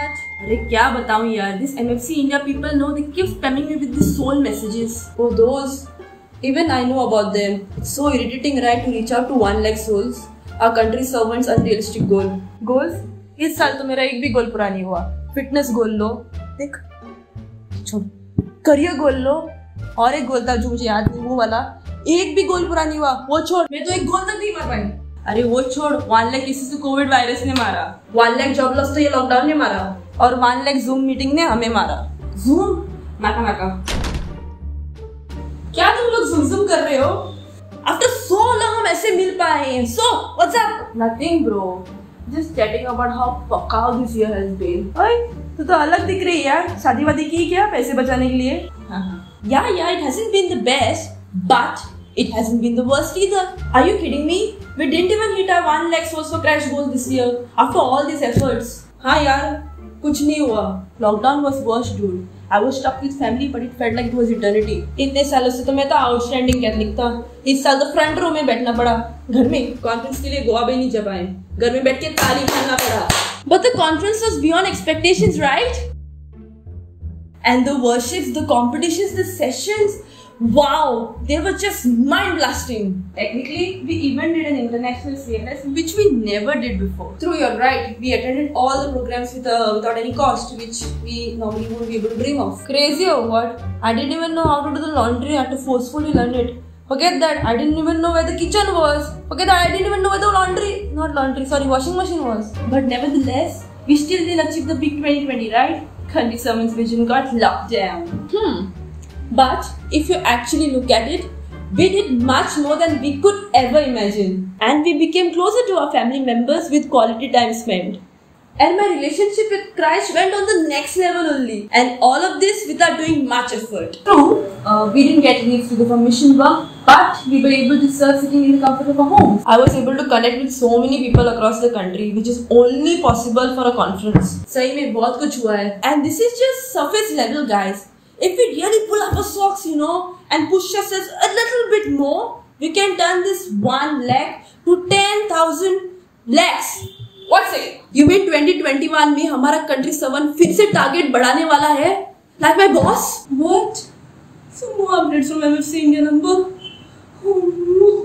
much? अरे क्या बताऊं यार, this MFC India people know they keep spamming me with these soul messages. Oh, those. Even I know about them. It's so irritating, right, to reach out to 1 lakh souls. Our country's servants unrealistic goal. Goals? इस साल तो मेरा एक भी गोल पूरा नहीं हुआ. Fitness goal लो, देख, छोड़. करियर गोल लो, और एक गोल था जो मुझे याद नहीं, वो वाला. एक भी गोल पूरा नहीं हुआ. वो छोड़, मैं तो एक गोल तक नहीं मार पाई. अरे वो छोड़, 1 लाख केसेस तो कोविड वायरस ने मारा. 1 lakh job loss तो ये लॉकडाउन ने मारा. और 1 लाख जूम मीटिंग ने हमें मारा. Zoom? नाका. क्या तुम लोग zoom कर रहे हो? After so long हम ऐसे मिल पाए हैं. So what's up? Nothing bro. Just chatting about how pakaw this year has been. ओए, तू तो अलग दिख रही है यार. शादी वादी की क्या पैसे बचाने के लिए? Yeah, it hasn't been the best, but it hasn't been the worst either. Are you kidding me? We didn't even hit our 1 lakh souls for crash goals this year after all these efforts. हाँ यार, कुछ नहीं हुआ. Lockdown was worse, dude. I was stuck with family, but it felt like it was eternity. इतने सालों से तो मैं तो आउटस्टैंडिंग कैथलिक था. इस साल तो फ्रंट रो में बैठना पड़ा. घर में कॉन्फ्रेंस के लिए गोवा भी नहीं जा पाए. घर में बैठ के ताली खाना पड़ा. But the conference was beyond expectations, right? And the worships, the competitions, the sessions, wow, they were just mind blasting. Technically, we even did an international CLS, which we never did before. True, you're right. We attended all the programs without any cost, which we normally wouldn't be able to dream of. Crazy or what? I didn't even know how to do the laundry. I had to forcefully learn it. Forget that. I didn't even know where the kitchen was. Forget that. I didn't even know where the washing machine was. But nevertheless, we still didn't achieve the big 2020, right? Khandi Sermon's vision got locked down. But if you actually look at it, we did much more than we could ever imagine. And we became closer to our family members with quality time spent. And my relationship with Christ went on the next level only. And all of this without doing much effort. True, we didn't get leaves to go for mission work, but we were able to serve sitting in the comfort of our homes. I was able to connect with so many people across the country, which is only possible for a conference. सही में बहुत कुछ हुआ है. And this is just surface level, guys. If we really pull up our socks, and push ourselves a little bit more, we can turn this 1 lakh to 10,000 lakhs. What's it? You mean 2021 में हमारा country servant फिर से target बढ़ाने वाला है? Like my boss? What? Some more updates from MFC India number? Oh no.